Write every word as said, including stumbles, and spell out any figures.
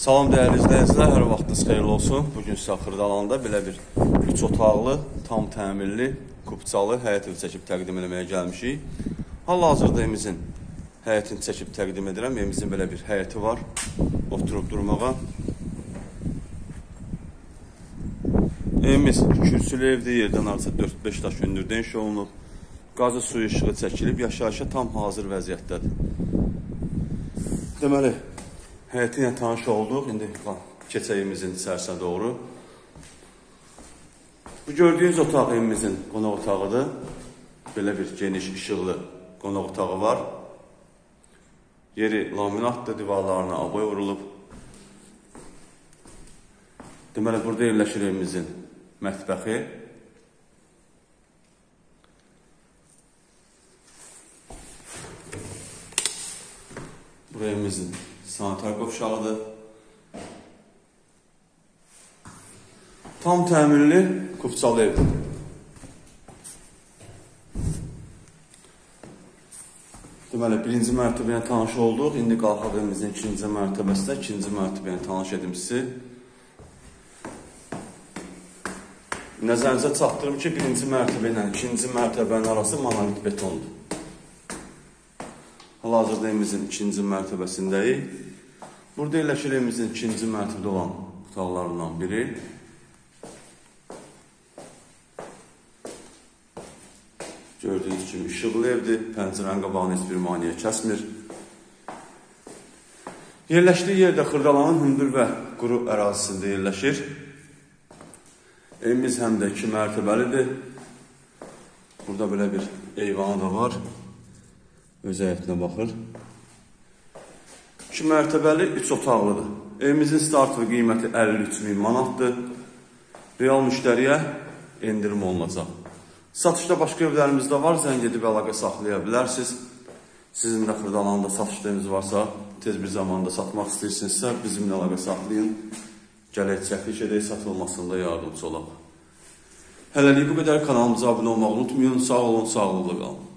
Salam dəyərli izləyicilər, hər vaxtınız xeyirli olsun. Bugün sizə Xırdalanda belə bir üç otaqlı, tam təmirli, kupçalı həyət evi çəkib təqdim etməyə gəlmişik. Hal-hazırda evimizin həyətini çəkib təqdim edirəm. Evimizin belə bir həyəti var, oturub durmağa. Evimiz kürsülü evdir, yerdən artıq dörd beş daş hündürdə inşa olunub. Qazı suyu işığı çəkilib, yaşayışa tam hazır vəziyyətdədir. Deməli, həyəti ilə tanış olduq. İndi keçək evimizin içərisinə doğru. Bu gördüyünüz otaq evimizin qonaq otağıdır. Belə bir geniş, işıqlı qonaq otağı var. Yeri laminatdır, divarlarına aboy vurulub. Deməli, burada yerləşir evimizin mətbəxi. Buraya evimizin sanitar qovşağıdır. Tam təmirli, kupçalı evdir. Deməli, birinci mərtəbəyə tanış olduq. İndi qalxaq evimizin ikinci mərtəbəsində, ikinci mərtəbəyə tanış edim sizi. Nəzərinizə çatdırım ki, birinci mərtəbə ilə ikinci mərtəbənin arası monolit betondur. Hal-hazırda evimizin ikinci mərtəbəsindəyik. Burada yerləşir evimizin ikinci mərtəbədə olan otaqlarından biri. Gördüyünüz kimi işıqlı evdir. Pəncərənin qabağını heç bir maneə kəsmir. Yerləşdiyi yerdə Xırdalanın hündür və quru ərazisində yerləşir. Evimiz həm də iki mərtəbəlidir. Burada belə bir eyvanı da var. Öz həyətinə baxır. İki mərtəbəli, üç otaqlıdır. Evimizin start və qiyməti əlli üç min manatdır. Real müştəriyə endirim olunacaq. Satışda başqa evlərimiz də var. Zəng edib əlaqə saxlaya bilərsiniz. Sizin də Xırdalanda satışlarınız varsa, tez bir zamanda satmaq istəyirsinizsə, bizimlə əlaqə saxlayın. Gələk çəklik edək, satılmasında yardımcı olaq. Hələlik bu qədər. Kanalımıza abunə olmağı unutmayın. Sağ olun, sağlıqla qalın.